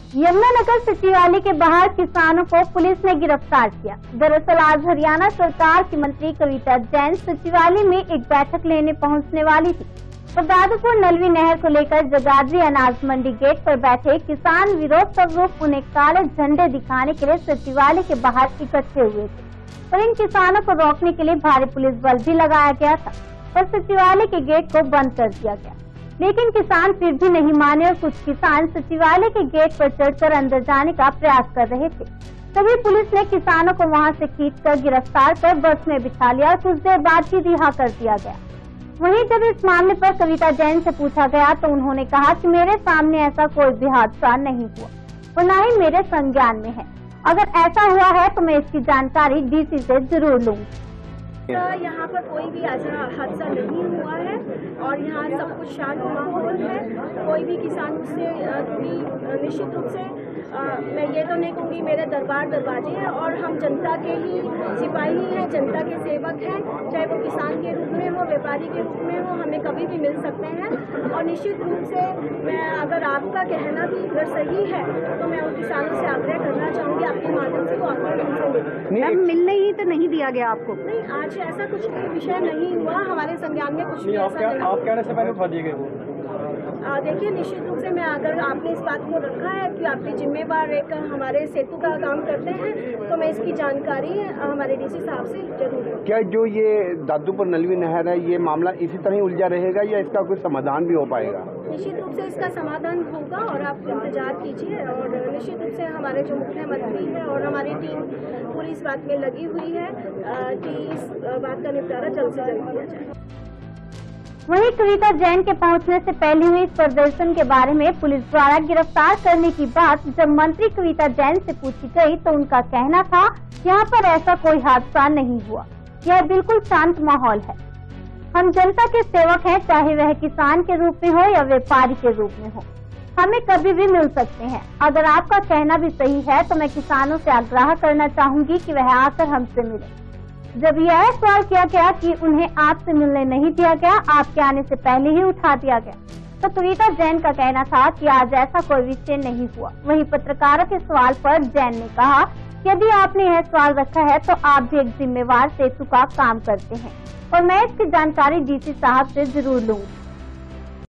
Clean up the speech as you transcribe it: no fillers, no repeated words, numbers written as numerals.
यमुनानगर सचिवालय के बाहर किसानों को पुलिस ने गिरफ्तार किया। दरअसल आज हरियाणा सरकार की मंत्री कविता जैन सचिवालय में एक बैठक लेने पहुंचने वाली थी तो दादुपुर नलवी नहर को लेकर जगाधरी अनाज मंडी गेट पर बैठे किसान विरोध स्वरूप उन्हें काले झंडे दिखाने के लिए सचिवालय के बाहर इकट्ठे हुए थे और इन किसानों को रोकने के लिए भारी पुलिस बल भी लगाया गया था और सचिवालय के गेट को बंद कर दिया गया, लेकिन किसान फिर भी नहीं माने और कुछ किसान सचिवालय के गेट पर चढ़कर अंदर जाने का प्रयास कर रहे थे। तभी पुलिस ने किसानों को वहां से खींचकर गिरफ्तार कर बस में बिठा लिया और कुछ देर बाद ही रिहा कर दिया गया। वहीं जब इस मामले पर कविता जैन से पूछा गया तो उन्होंने कहा कि मेरे सामने ऐसा कोई भी हादसा नहीं हुआ और न ही मेरे संज्ञान में है। अगर ऐसा हुआ है तो मैं इसकी जानकारी डीसी से जरूर लूंगी। यहाँ पर कोई भी ऐसा हादसा नहीं हुआ है और यहाँ सब कुछ शांत माहौल है। कोई भी किसान से निश्चित रूप से मैं ये तो नहीं कहूँगी मेरे दरबार दरवाजे हैं और हम जनता के ही सिपाही हैं, जनता के सेवक हैं, चाहे वो किसान के रूप में हो, व्यापारी के रूप में हो, हमें कभी भी मिल सकते हैं। और निश्चित रूप से मैं अगर आपका कहना भी अगर सही है तो मैं उन किसानों से आग्रह करना चाहूँगी आपके माध्यम से वो आकर हमसे मिलने ही तो नहीं दिया गया आपको? नहीं, आज ऐसा कुछ विषय नहीं हुआ, हमारे संज्ञान में कुछ भी ऐसा नहीं। आप कहने से पहले उठा दिए गए? देखिए, निश्चित रूप से मैं अगर आपने इस बात को रखा है कि आपके जिम्मेवार एक हमारे सेतु का काम करते हैं तो मैं इसकी जानकारी हमारे डीसी साहब से जरूर लूँगी। क्या जो ये दादुपुर नलवी नहर है ये मामला इसी तरह उलझा रहेगा या इसका कोई समाधान भी हो पाएगा? निश्चित रूप से इसका समाधान होगा और आप इंतजार कीजिए और निश्चित रूप से हमारे जो मुख्यमंत्री हैं और हमारी टीम पूरी इस बात में लगी हुई है कि इस बात का निपटारा जल्द से जल्द किया जाए। वहीं कविता जैन के पहुंचने से पहले हुई इस प्रदर्शन के बारे में पुलिस द्वारा गिरफ्तार करने की बात जब मंत्री कविता जैन से पूछी गई तो उनका कहना था यहाँ पर ऐसा कोई हादसा नहीं हुआ, यह बिल्कुल शांत माहौल है। हम जनता के सेवक हैं, चाहे वह किसान के रूप में हो या व्यापारी के रूप में हो, हमें कभी भी मिल सकते हैं। अगर आपका कहना भी सही है तो मैं किसानों से आग्रह करना चाहूंगी कि वह आकर हमसे मिले। जब यह सवाल किया गया कि उन्हें आपसे मिलने नहीं दिया गया, आपके आने से पहले ही उठा दिया गया, तो कविता जैन का कहना था कि आज ऐसा कोई विषय नहीं हुआ। वहीं पत्रकारों के सवाल पर जैन ने कहा कि यदि आपने यह सवाल रखा है तो आप भी एक जिम्मेवार सेतु का काम करते हैं और मैं इसकी जानकारी डीसी साहब से जरूर लूंगी।